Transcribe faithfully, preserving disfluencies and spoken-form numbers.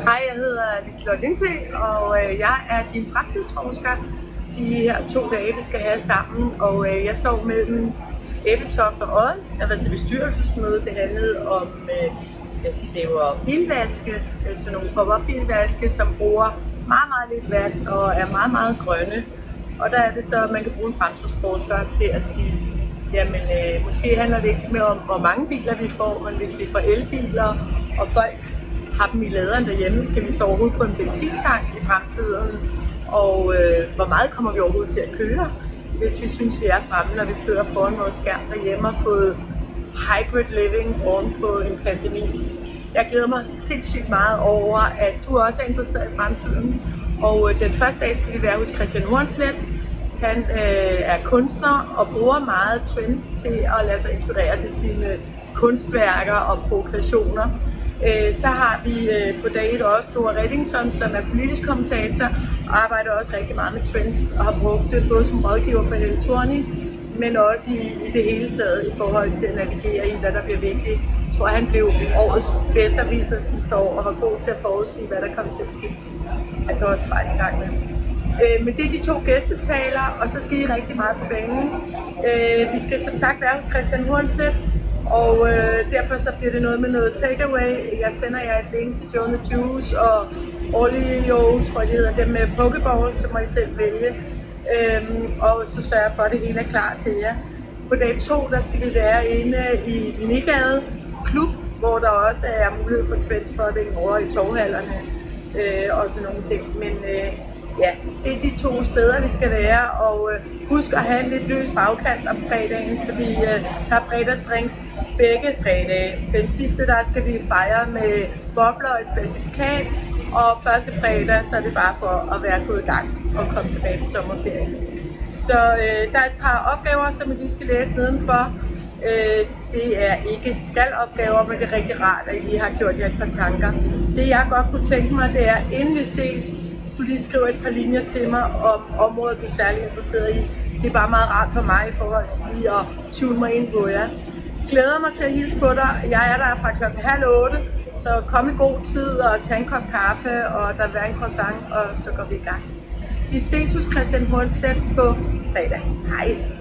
Hej, jeg hedder Liselotte Lyngsø, og øh, jeg er din fremtidsforsker de her to dage, vi skal have sammen. Og øh, jeg står mellem Ebeltoft og Odden. Jeg har været til bestyrelsesmøde. Det handlede om, øh, at de laver bilvaske, altså nogle pop-up bilvaske, som bruger meget, meget lidt vand og er meget, meget grønne. Og der er det så, at man kan bruge en fremtidsforsker til at sige, jamen øh, måske handler det ikke mere om, hvor mange biler vi får, men hvis vi får elbiler, og folk har dem i laderen derhjemme, skal vi stå overhovedet på en benzintank i fremtiden, og øh, hvor meget kommer vi overhovedet til at køre, hvis vi synes, vi er fremme, når vi sidder foran vores skærm derhjemme og fået hybrid living oven på en pandemi. Jeg glæder mig sindssygt meget over, at du også er interesseret i fremtiden, og øh, den første dag skal vi være hos Christian Hornslet. Han øh, er kunstner og bruger meget trends til at lade sig inspirere til sine kunstværker og progressioner. Øh, så har vi øh, på dag et også Nora Reddington, som er politisk kommentator og arbejder også rigtig meget med trends og har brugt det både som rådgiver for Helle Thorning, men også i, i det hele taget i forhold til at navigere i, hvad der bliver vigtigt. Jeg tror, han blev årets bedsteviser sidste år og var god til at forudsige, hvad der kommer til at ske. Han tager også fejl i gang med. Øh, men det er de to gæstetaler, og så skal I rigtig meget på banen. Øh, vi skal som sagt være hos Christian Hornslet, og øh, derfor så bliver det noget med noget takeaway. Jeg sender jer et link til Joe and the Juice og Olio, tror jeg de hedder, dem med Pokeballs, så må I selv vælge. Øhm, og så sørger jeg for, at det hele er klar til jer. På dag to, der skal vi være inde i Linnégade Klub, hvor der også er mulighed for trendspotting over i torvhallerne øh, og sådan nogle ting. Men øh, ja, det er de to steder, vi skal være, og øh, husk at have en lidt løs bagkant om fredagen, fordi øh, der er fredagsdrinks begge fredage. Den sidste, der skal vi fejre med bobler og et certifikat, og første fredag, så er det bare for at være gået i gang og komme tilbage fra sommerferien. Så øh, der er et par opgaver, som I lige skal læse nedenfor. Øh, det er ikke skal-opgaver, men det er rigtig rart, at I lige har gjort jer et par tanker. Det jeg godt kunne tænke mig, det er, inden vi ses, du lige skriver et par linjer til mig om områder, du er særlig interesseret i. Det er bare meget rart for mig i forhold til lige at tune mig ind på jer. Glæder mig til at hilse på dig. Jeg er der fra klokken halv otte, så kom i god tid og tag en kop kaffe, og der vil være en croissant, og så går vi i gang. Vi ses hos Christian Hornslet på fredag. Hej!